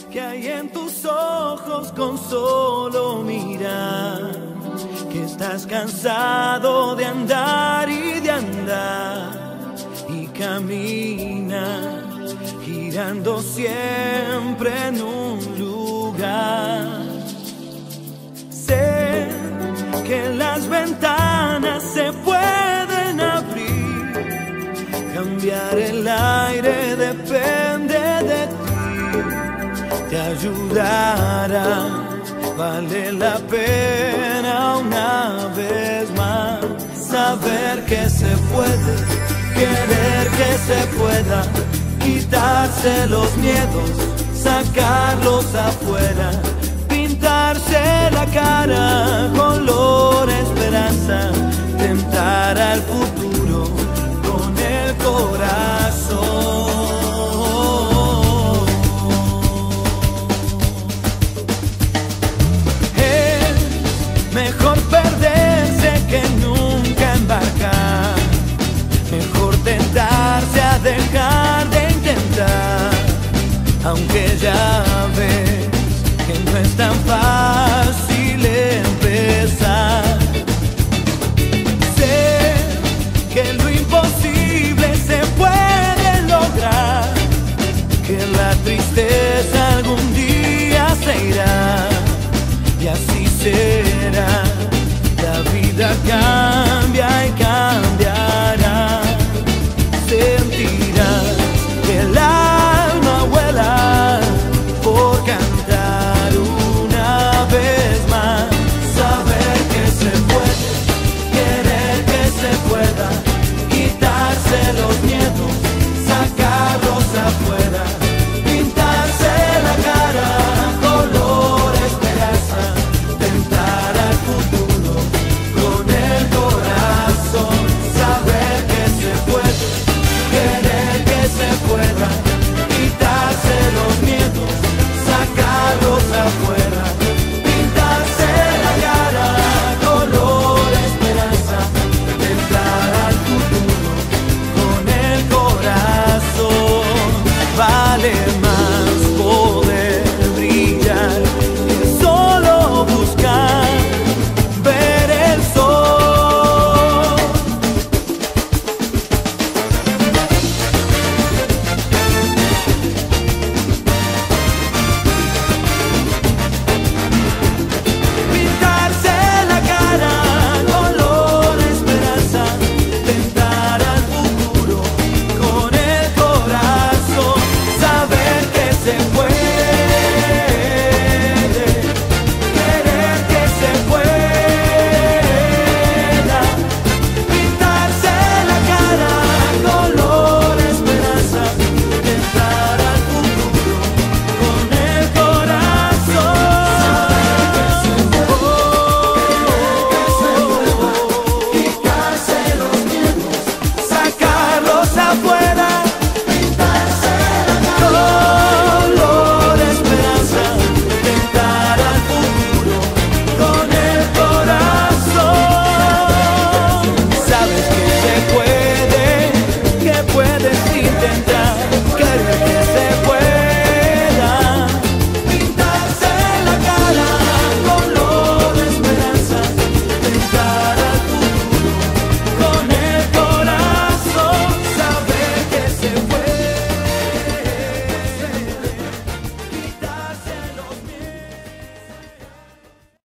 que hay en tus ojos con solo mirar, que estás cansado de andar y de andar, y caminas girando siempre en un lugar. Sé que las ventanas se pueden abrir, cambiar el aire depende de ti. Te ayudará, vale la pena una vez más saber que se puede, querer que se pueda, quitarse los miedos, sacarlos afuera, pintarse la cara color esperanza, tentar al futuro con el corazón. Mejor perderse que nunca embarcar, mejor tentarse a dejar de intentar, aunque ya ves que no es tan fácil empezar. Sé que lo imposible se puede lograr, que la tristeza algún día se irá, y así será. La vida cambia y cambia.